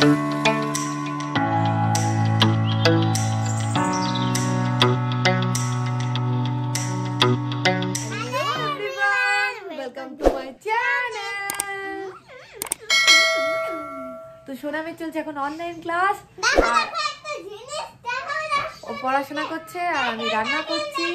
তো সোনামে চলছে এখন অনলাইন ক্লাস, ও পড়াশোনা করছে আর আমি রান্না করছি।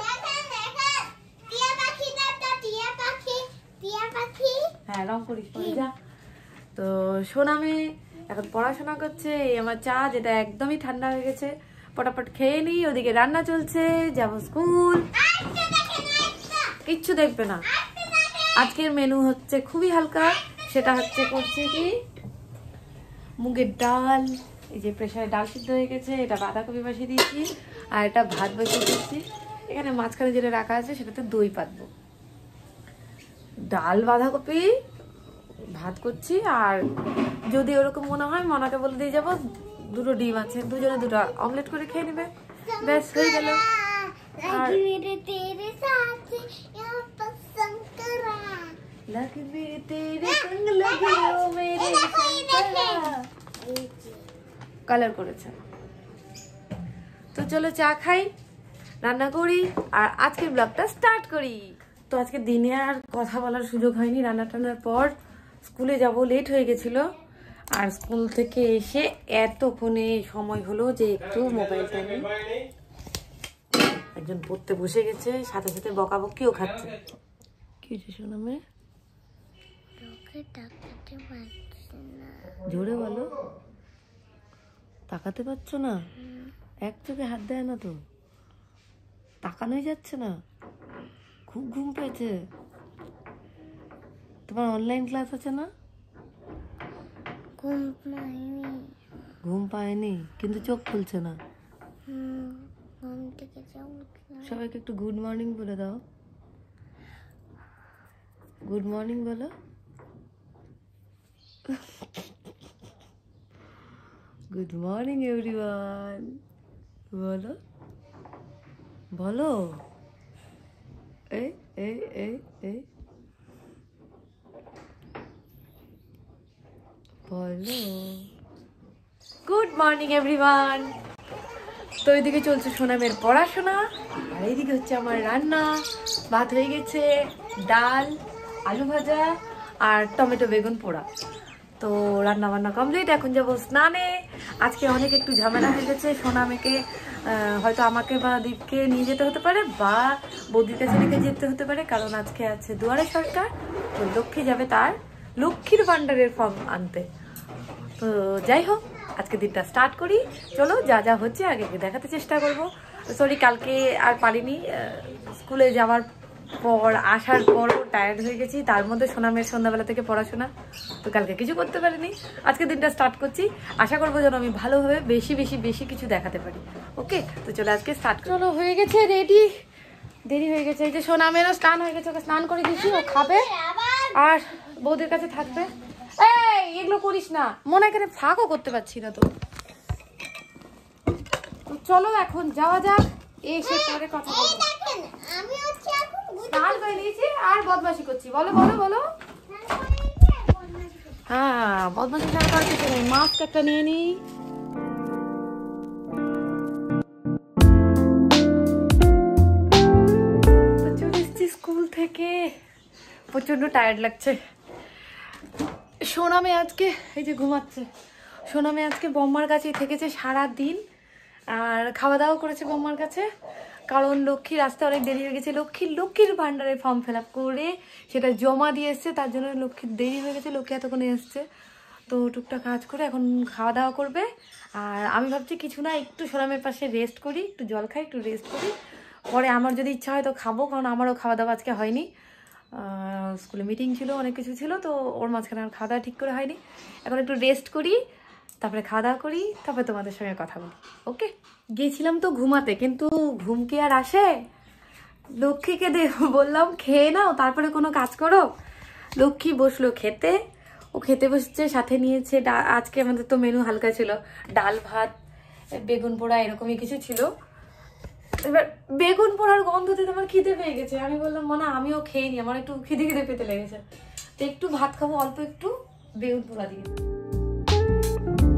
হ্যাঁ রং করিস যা। তো সোনামে এখন পড়াশোনা করছে, এই আমার চা যেটা একদমই ঠান্ডা হয়ে গেছে, পটাপট খেয়ে নিই। ওদিকে রান্না চলছে, যাবো স্কুল। কিচ্ছু দেখবে না। আজকের মেনু হচ্ছে খুবই হালকা, সেটা হচ্ছে করছি কি মুগের ডাল, এই যে প্রেসারে ডাল সিদ্ধ হয়ে গেছে, এটা বাঁধাকপি বসিয়ে দিয়েছি আর এটা ভাত বসিয়ে দিচ্ছি। এখানে মাঝখানে যেটা রাখা আছে সেটাতে দই পাতবো। ডাল বাঁধাকপি ভাত করছি, আর যদি ওরকম মনে হয় মনাকে বলে দিয়ে যাবো দুটো ডিম আছে, দুজনে দুটো অমলেট করে খেয়ে নেবে, ব্যাস হয়ে গেল। আর কালার করেছে। তো চলো চা খাই, রান্না করি আর আজকের ব্লগটা স্টার্ট করি। তো আজকে দিনে আর কথা বলার সুযোগ হয়নি, রান্না টান্নার পর স্কুলে যাব, লেট হয়ে গেছিল। আর স্কুল থেকে এসে এতক্ষণে সময় হলো যে একটু মোবাইলটা নিয়ে একজন পড়তে বসে গেছে, সাথে সাথে বকাবকিও খাচ্ছে। কি হয়েছে সোনামে? জোরে বলো। তাকাতে পারছো না? এক চোখে হাত দেয় না তো, তাকানোই যাচ্ছে না, খুব ঘুম পেয়েছে। তোমার অনলাইন ক্লাস আছে না? ঘুম পায়নি কিন্তু চোখ খুলছে না। সবাইকে একটু গুড মর্নিং বলে দাও। গুড মর্নিং বলো। গুড মর্নিং এভরিওয়ান বলো, বলো। এই এই এই এই বলো গুড মর্নিং এভরিওয়ান। তো এইদিকে চলছে সোনামের পড়াশোনা আর এইদিকে হচ্ছে আমার রান্না। ভাত হয়ে গেছে, ডাল, আলু ভাজা আর টমেটো বেগুন পোড়া। তো রান্না বান্না কমপ্লিট, এখন যাবো স্নানে। আজকে অনেক একটু ঝামেলা হয়ে গেছে, সোনামেকে হয়তো আমাকে বা দীপকে নিয়ে যেতে হতে পারে বা বৌদির কাছে রেখে যেতে হতে পারে, কারণ আজকে আছে দুয়ারে সরকার। তো লক্ষ্মী যাবে তার লক্ষ্মীর ভান্ডারের ফর্ম আনতে। তো যাই হোক, আজকে দিনটা স্টার্ট করি। চলো যা যা হচ্ছে আগে দেখাতে চেষ্টা করব। সরি কালকে আর পারিনি, স্কুলে যাওয়ার পর আসার পরও টায়ার্ড হয়ে গেছি, তার মধ্যে সোনামের সন্ধ্যাবেলা থেকে পড়াশোনা, তো কালকে কিছু করতে পারিনি। আজকে দিনটা স্টার্ট করছি, আশা করবো যেন আমি ভালোভাবে বেশি বেশি বেশি কিছু দেখাতে পারি। ওকে, তো চলো আজকে স্টার্ট। চলো হয়ে গেছে রেডি, দেরি হয়ে গেছে। এই যে সোনামেরও স্নান হয়ে গেছে, ওকে স্নান করে দিচ্ছি, ও খাবে আর বৌদির কাছে থাকবে। এই এগুলো করিস না, মনে এখানে ফাঁকও করতে পারছি না। তো চলো এখন যাওয়া যাক, এসে পরে কথা বলবো। স্নান করে নিয়েছি আর বদমাশি করছি। বলো বলো বলো। হ্যাঁ বদমাশি ছাড়া করার কিছু নেই। মাস্ক একটা নিয়ে নিই। তো চলে এসেছি স্কুল থেকে, প্রচন্ড টায়ার্ড লাগছে। সোনামে আজকে এই যে ঘুমাচ্ছে, সোনামে আজকে বম্মার কাছেই থেকেছে সারা দিন আর খাওয়া দাওয়া করেছে বম্মার কাছে, কারণ লক্ষ্মীর আসতে অনেক দেরি হয়ে গেছে। লক্ষ্মীর ভান্ডারের ফর্ম ফিল আপ করে সেটা জমা দিয়ে এসছে, তার জন্য লক্ষ্মীর দেরি হয়ে গেছে। লক্ষ্মী এতক্ষণে এসছে, তো টুকটাক কাজ করে এখন খাওয়া দাওয়া করবে। আর আমি ভাবছি কিছু না, একটু সোনামের পাশে রেস্ট করি, একটু জল খাই, একটু রেস্ট করি, পরে আমার যদি ইচ্ছা হয় তো খাবো, কারণ আমারও খাওয়া দাওয়া আজকে হয়নি। স্কুলে মিটিং ছিল, অনেক কিছু ছিল, তো ওর মাঝখানে আর খাওয়া দাওয়া ঠিক করে হয়নি। এখন একটু রেস্ট করি, তারপরে খাওয়া দাওয়া করি, তারপরে তোমাদের সঙ্গে কথা বলি। ওকে, গিয়েছিলাম তো ঘুমাতে, কিন্তু ঘুম কি আর আসে? লক্ষ্মীকে বললাম খেয়ে নাও, তারপরে কোনো কাজ করো। লক্ষ্মী বসলো খেতে, ও খেতে বসছে, সাথে নিয়েছে আজকে আমাদের তো মেনু হালকা ছিল, ডাল ভাত বেগুন পোড়া এরকমই কিছু ছিল। এবার বেগুন পোড়ার গন্ধতে আমার খিদে পেয়ে গেছে, আমি বললাম মনে আমিও খেয়ে নি, আমার একটু খিদে পেতে লেগেছে, তো একটু ভাত খাবো অল্প একটু বেগুন পোড়া দিয়ে।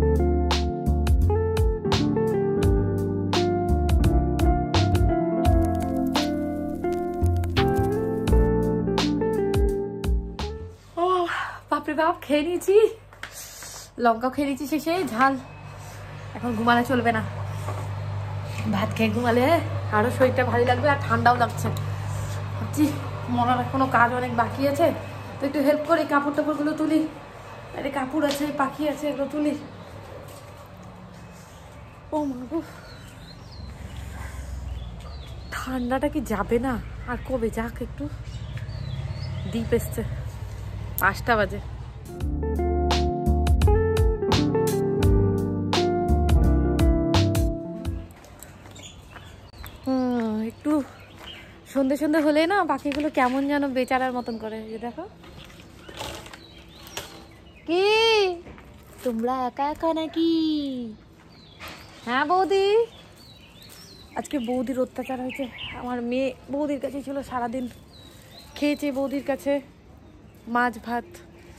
বাপরে বাপ, খেয়ে নিয়েছি, লঙ্কাও খেয়ে নিয়েছি শেষে, ঝাল। এখন ঘুমালে চলবে না, ভাত খেয়ে ঘুমালে আরো শরীরটা ভালো লাগবে, আর ঠান্ডাও লাগছে। ভাবছি মনার এখনো কাজ অনেক বাকি আছে, তো একটু হেল্প করি, কাপড় টাপড়গুলো তুলি, আরে কাপড় আছে, পাখি আছে, এগুলো তুলি। ও মা গো, ঠান্ডাটা কি যাবে না আর কবে? যাক, একটু দ্বীপ এসছে, 5টা বাজে। একটু সন্ধে সন্ধে হলে না পাখিগুলো কেমন যেন বেচারার মতন করে। দেখো, কি তোমরা একা একা নাকি? হ্যাঁ বৌদি, আজকে বৌদির অত্যাচার হয়েছে। আমার মেয়ে বৌদির কাছে ছিল সারাদিন, খেয়েছে বৌদির কাছে মাছ ভাত,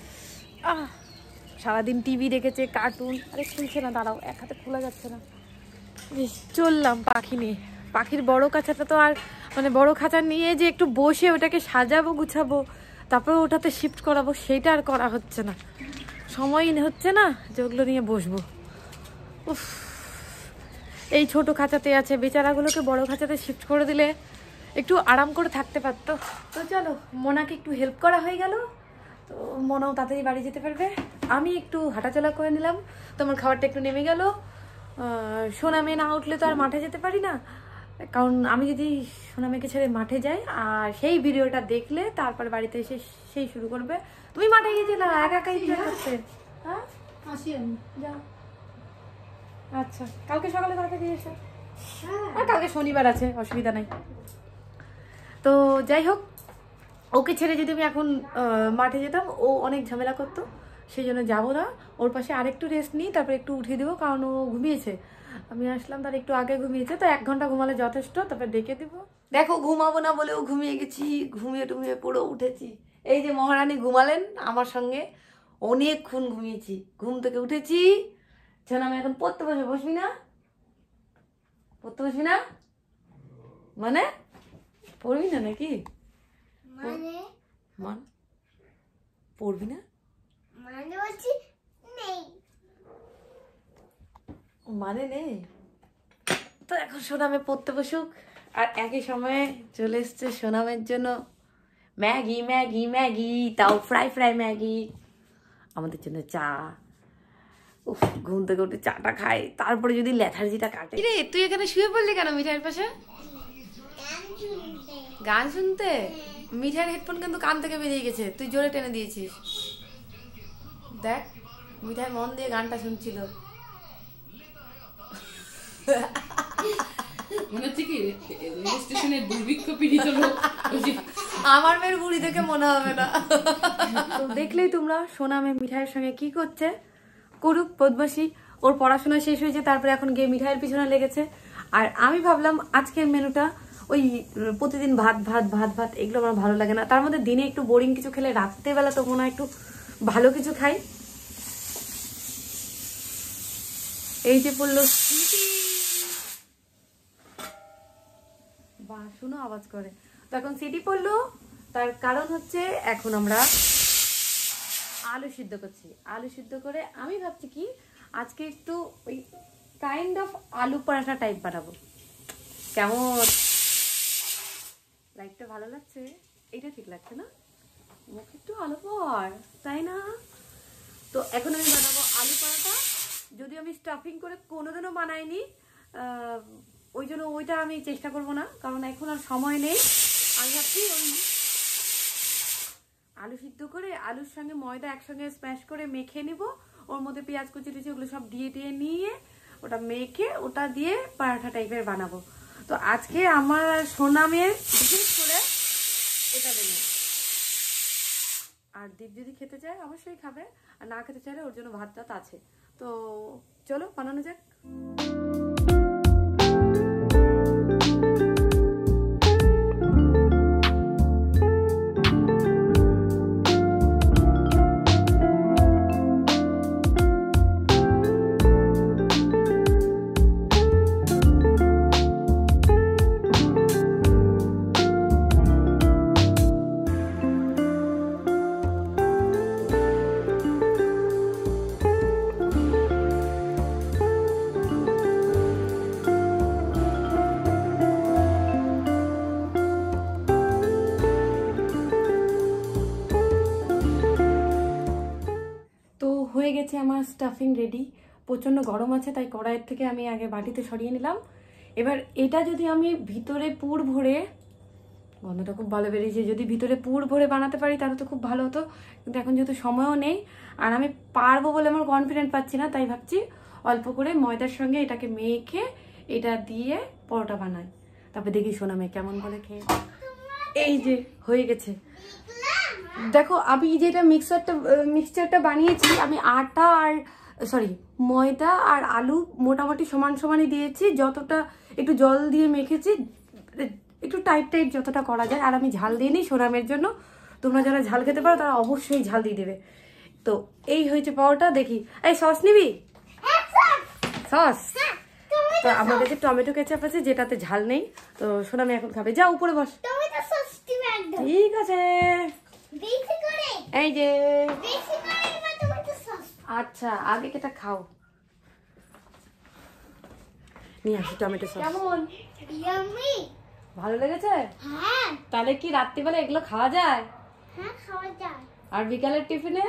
সারাদিন টিভি দেখেছে, কার্টুন। আরে খুলছে না, দাঁড়াও, এক হাতে খোলা যাচ্ছে না। চললাম পাখি নিয়ে, পাখির বড় খাঁচাটা তো আর মানে বড় খাঁচা নিয়ে যে একটু বসে ওটাকে সাজাবো গুছাবো তারপরে ওটাতে শিফট করাবো, সেটা আর করা হচ্ছে না, সময় হচ্ছে না যে ওগুলো নিয়ে বসবো। উফ, এই ছোট খাঁচাতে আছে, বেচারাগুলোকে বড় খাঁচাতে শিফট করে দিলে একটু আরাম করে থাকতে পারতো। তো চলো, মোনাকে একটু হেল্প করা হয়ে গেল, তো মোনাও তাড়াতাড়ি বাড়ি যেতে পারবে। আমি একটু হাঁটাচলা করে নিলাম, তোমার খাবারটা একটু নেমে গেল। সোনা মেয়ে না উঠলে তো আর মাঠে যেতে পারি না, কারণ আমি যদি সোনা মেয়েকে ছেড়ে মাঠে যাই আর সেই ভিডিওটা দেখলে তারপর বাড়িতে এসে সেই শুরু করবে, তুমি মাঠে গিয়েছিলে একা একাই করতে। হ্যাঁ আসি আমি, যা। আচ্ছা, কালকে সকালে তাড়াতাড়ি এসো। হ্যাঁ, কালকে শনিবার আছে, অসুবিধা নাই। তো যাই হোক, ওকে ছেড়ে যদি আমি এখন মাঠে যেতাম ও অনেক ঝামেলা করতো, সেই জন্য যাবো না। ওর পাশে আরেকটু রেস্ট নিই, তারপরে একটু উঠিয়ে দেবো, কারণ ও ঘুমিয়েছে। আমি আসলাম তার একটু আগে ঘুমিয়েছে, তো 1 ঘন্টা ঘুমালে যথেষ্ট, তারপরে ডেকে দেবো। দেখো, ঘুমাবো না বলেও ঘুমিয়ে গেছি, ঘুমিয়ে টুমিয়ে পুরো উঠেছি। এই যে মহারানী ঘুমালেন আমার সঙ্গে, অনেকক্ষণ ঘুমিয়েছি, ঘুম থেকে উঠেছি। শোন, আমি এখন পড়তে বসে, বসবি না? পড়তে বসবি না মানে পড়বি না নাকি? পড়বি না মানে নেই। তো এখন সোনামে পড়তে বসুক, আর একই সময়ে চলে এসছে সোনামের জন্য ম্যাগি ম্যাগি ম্যাগি, তাও ফ্রাই ফ্রাই ম্যাগি, আমাদের জন্য চা। উফ, ঘুম থেকে উঠে চাটা খাই, তারপরে যদি ল্যাথার্জিটা কাটে। রে, তুই এখানে শুয়ে পড়লি কেন মিঠাইয়ের পাশে? গান শুনতে? মিঠাইয়ের হেডফোন কিন্তু কান থেকে বেরিয়ে গেছে, তুই জোরে টেনে দিয়েছিস। দেখ, মিঠাই মন দিয়ে গানটা শুনছিল। আমার মেয়ের বুড়ি দেখে মনে হবে না। তো দেখলেই তোমরা, সোনা মেয়ে মিঠাইয়ের সঙ্গে কি করছে, করুক বদমাশি। ওর পড়াশোনা শেষ হয়েছে, তারপরে এখন গিয়ে মিঠাইয়ের পিছনে লেগেছে। আর আমি ভাবলাম আজকের মেনুটা ওই প্রতিদিন ভাত ভাত ভাত ভাত, এগুলো আমার ভালো লাগে না। তার মধ্যে দিনে একটু বোরিং কিছু খেলে রাত্রেবেলা তো মনে হয় একটু ভালো কিছু খাই। এই যে পড়লো বা শুনো আওয়াজ করে, তো এখন সিটি পড়লো। তার কারণ হচ্ছে এখন আমরা আলু সিদ্ধ করছি। আলু সিদ্ধ করে আমি ভাবছি কি আজকে একটু ওই কাইন্ড অফ আলু পরাঠা টাইপ বানাবো। কেমন লাইটটা ভালো লাগছে? এইটা ঠিক লাগছে না? মুখে একটু আলু পর, তাই না? তো এখন আমি বানাবো আলু পরাঠা। যদি আমি স্টাফিং করে কোনোদিনও বানাইনি, ওই জন্য ওইটা আমি চেষ্টা করব না, কারণ এখন আর সময় নেই। আমি ভাবছি ওই আলু সিদ্ধ করে আলুর সঙ্গে ময়দা একসঙ্গে স্ম্যাশ করে মেখে নিব, ওর মধ্যে পেঁয়াজ কুচি টুচি ওগুলো সব দিয়ে দিয়ে নিয়ে ওটা মেখে ওটা দিয়ে পরাঠা টাইপের বানাবো। তো আজকে আমার সোনামের বিশেষ করে এটা দেবে। আর দীপ যদি খেতে চায় অবশ্যই খাবে, আর না খেতে চাইলে ওর জন্য ভাত টাত আছে। তো চলো বানানো যাক। হয়ে গেছে আমার স্টাফিং রেডি। প্রচণ্ড গরম আছে তাই কড়াইয়ের থেকে আমি আগে বাটিতে সরিয়ে নিলাম। এবার এটা যদি আমি ভিতরে পুর ভরে, গন্ধটা খুব ভালো বেরিয়েছে, যদি ভিতরে পুর ভরে বানাতে পারি তাহলে তো খুব ভালো হতো, কিন্তু এখন যেহেতু সময়ও নেই আর আমি পারবো বলে আমার কনফিডেন্ট পাচ্ছি না, তাই ভাবছি অল্প করে ময়দার সঙ্গে এটাকে মেখে এটা দিয়ে পরোটা বানাই, তারপর দেখি সোনা মেয়ে কেমন বলে খেয়ে। এই যে হয়ে গেছে, দেখো আমি যেটা মিক্সচারটা বানিয়েছি, আমি আটা আর ময়দা আর আলু মোটামুটি সমান সমানই দিয়েছি, যতটা একটু জল দিয়ে মেখেছি, একটু টাইট যতটা করা যায়। আর আমি ঝাল দিইনি সোনামের জন্য, তোমরা যারা ঝাল খেতে পারো তারা অবশ্যই ঝাল দিয়ে দেবে। তো এই হয়েছে পাওয়াটা। দেখি এই সস নিবি, সস তো আমার কাছে টমেটো কেচাপ আছে যেটাতে ঝাল নেই, তো সোনামি এখন খাবে। যা উপরে বস, ঠিক আছে। এই যে আচ্ছা আগে কেটা খাও, নিয়ে আসি টমেটো সস। কেমন ভালো লেগেছে? হ্যাঁ। তাহলে কি রাত্রিবেলা এগুলো খাওয়া যায়? হ্যাঁ খাওয়া যায়। আর বিকালের টিফিনে?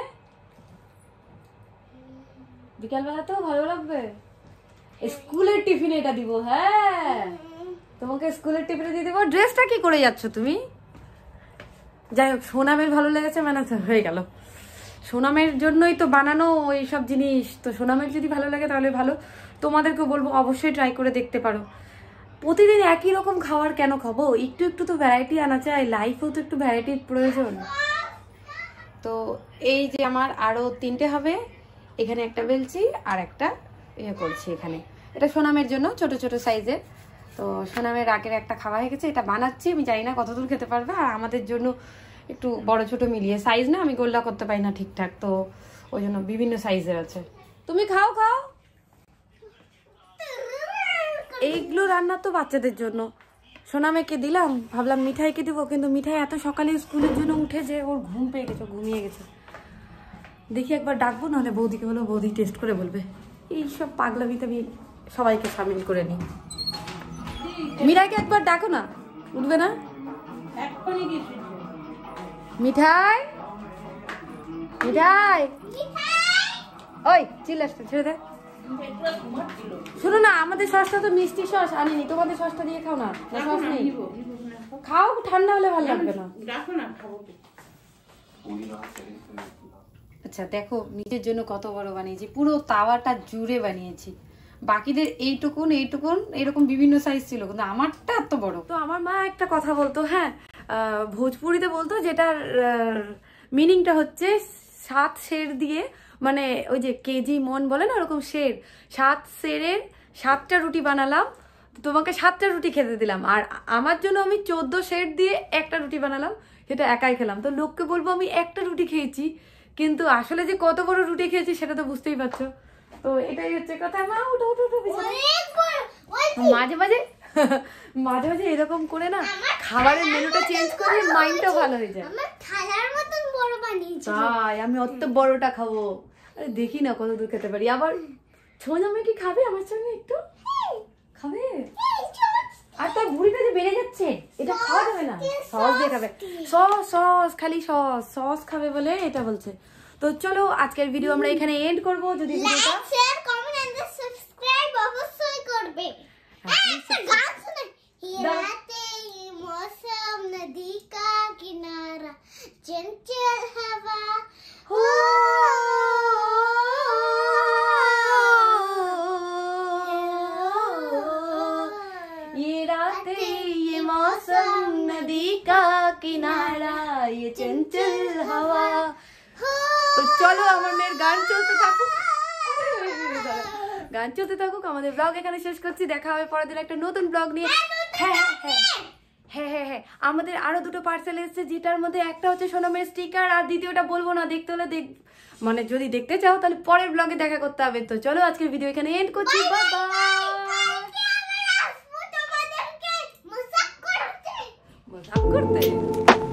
বিকালবেলাতেও ভালো লাগবে। স্কুলের টিফিনে এটা দিব। হ্যাঁ তোমাকে স্কুলের টিফিনে দিয়ে দিব। ড্রেসটা কি করে যাচ্ছ তুমি? যাই হোক সোনামের ভালো লেগেছে মানে হয়ে গেল, সোনামের জন্যই তো বানানো এইসব জিনিস, তো সোনামের যদি ভালো লাগে তাহলে ভালো। তোমাদেরকে বলবো অবশ্যই ট্রাই করে দেখতে পারো। প্রতিদিন একই রকম খাবার কেন খাবো, একটু একটু তো ভ্যারাইটি আনা চাই, লাইফেও তো একটু ভ্যারাইটির প্রয়োজন। তো এই যে আমার আরো 3টে হবে, এখানে একটা বেলছি আর একটা ইয়ে করছি এখানে, এটা সোনামের জন্য ছোট ছোট সাইজের। তো সোনামের আগের একটা খাওয়া হয়ে গেছে, এটা বানাচ্ছি, আমি জানি না কতদূর খেতে পারবে, আর আমাদের জন্য একটু বড় ছোট মিলিয়ে সাইজ না, আমি গোল্লা করতে পারি না ঠিকঠাক, তো ওই জন্য বিভিন্ন সাইজের আছে। তুমি খাও খাও, এইগুলো রান্না তো বাচ্চাদের জন্য। সোনামেকে দিলাম, ভাবলাম মিঠাইকে দিব, কিন্তু মিঠাই এত সকালে স্কুলের জন্য উঠে যে ওর ঘুম পেয়ে গেছে, ঘুমিয়ে গেছে। দেখি একবার ডাকবো, নাহলে বৌদিকে বলো, বৌদি টেস্ট করে বলবে। এইসব পাগলামিতে আমি সবাইকে সামিল করে নিই। মিঠাইকে একবার ডাকো না, উঠবে না। মিঠাই মিঠাই ওই চিল্লাসটা ছেড়ে দে। শোনো না, আমাদের সসটা তো মিষ্টি সস আনিনি, তোমাদের সসটা দিয়ে খাও না। সস নেই, খাও, ঠান্ডা হলে ভালো লাগবে না। আচ্ছা দেখো নিজের জন্য কত বড় বানিয়েছি, পুরো তাওয়াটা জুড়ে বানিয়েছি। বাকিদের এইটুকুন এরকম বিভিন্ন সাইজ ছিল, কিন্তু আমারটা এত বড়। তো আমার মা একটা কথা বলতো, হ্যাঁ ভোজপুরিতে বলতো, যেটার মিনিংটা হচ্ছে 7 সের দিয়ে, মানে ওই যে কেজি মন বলে না, ওরকম সের, 7 সেরের 7টা রুটি বানালাম, তোমাকে 7টা রুটি খেতে দিলাম, আর আমার জন্য আমি 14 সের দিয়ে একটা রুটি বানালাম, সেটা একাই খেলাম। তো লোককে বলবো আমি একটা রুটি খেয়েছি, কিন্তু আসলে যে কত বড় রুটি খেয়েছি সেটা তো বুঝতেই পারছো। তো এটাই হচ্ছে কথা। মা উঠো উঠো উঠো, মাঝে মাঝে মাঝে মাঝে এরকম করে না খাবারের মেনুটা চেঞ্জ করে মাইন্ডটা ভালো হয়ে যায়। আমার থালার মতন বড় বানিয়েছি, তাই আমি অত বড়টা খাবো। আরে দেখি না কত দূর খেতে পারি। আবার ছোঁয়ামে কি খাবে আমার সঙ্গে? একটু খাবে? আর তোর ভুঁড়িটা যে বেড়ে যাচ্ছে, এটা খাওয়া যাবে না। সস দিয়ে খাবে, সস খালি সস খাবে বলে এটা বলছে। তো চলো আজকের ভিডিও আমরা এখানে এন্ড করব। যদি ভিডিওটা like share comment and subscribe অবশ্যই করবে। একটা গান শুনে, রাতে মৌসম নদী কা কিনারা চঞ্চল হাওয়া हो ये रातें ये मौसम नदी का किनारा ये चंचल हवा। তো চলো আমার মেয়ের গান চলতে থাকুক, গান চলতে থাকুক। আমাদের ব্লগ এখানে শেষ করছি, দেখা হবে পরের দিন একটা নতুন ব্লগ নিয়ে। হ্যাঁ আমাদের আরো 2টো পার্সেল এসেছে, যেটার মধ্যে একটা হচ্ছে সোনামের স্টিকার, আর দ্বিতীয়টা বলবো না, দেখতে হলে মানে যদি দেখতে চাও তাহলে পরের ব্লগে দেখা করতে হবে। তো চলো আজকের ভিডিও এখানে এন্ড করছি, বাই বাই। মজাক করতে